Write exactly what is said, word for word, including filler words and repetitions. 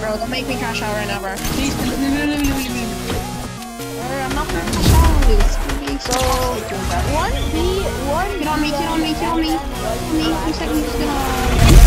bro. Don't make me crash out right now, bro. Please, please, please, please, please, please. Alright, I'm not gonna crash out on you. It's gonna be So, one B, one Get on me, get on me, get on me. Get on me. Two seconds, get on.